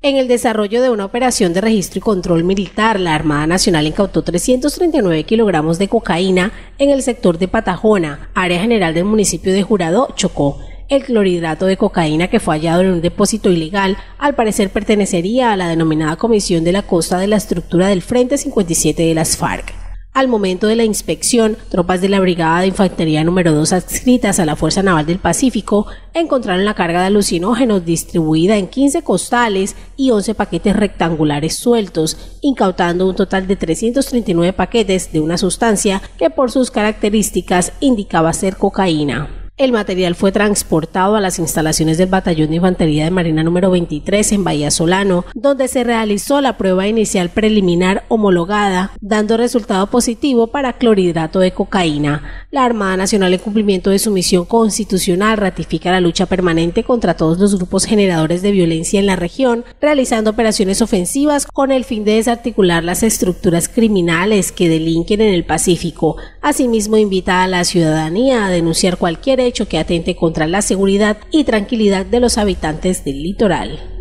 En el desarrollo de una operación de registro y control militar, la Armada Nacional incautó 339 kilogramos de cocaína en el sector de Patajona, área general del municipio de Jurado, Chocó. El clorhidrato de cocaína que fue hallado en un depósito ilegal, al parecer pertenecería a la denominada Comisión de la Costa de la estructura del Frente 57 de las FARC. Al momento de la inspección, tropas de la Brigada de Infantería número 2 adscritas a la Fuerza Naval del Pacífico encontraron la carga de alucinógenos distribuida en 15 costales y 11 paquetes rectangulares sueltos, incautando un total de 339 paquetes de una sustancia que por sus características indicaba ser cocaína. El material fue transportado a las instalaciones del Batallón de Infantería de Marina número 23 en Bahía Solano, donde se realizó la prueba inicial preliminar homologada, dando resultado positivo para clorhidrato de cocaína. La Armada Nacional, en cumplimiento de su misión constitucional, ratifica la lucha permanente contra todos los grupos generadores de violencia en la región, realizando operaciones ofensivas con el fin de desarticular las estructuras criminales que delinquen en el Pacífico. Asimismo, invita a la ciudadanía a denunciar cualquier hecho que atente contra la seguridad y tranquilidad de los habitantes del litoral.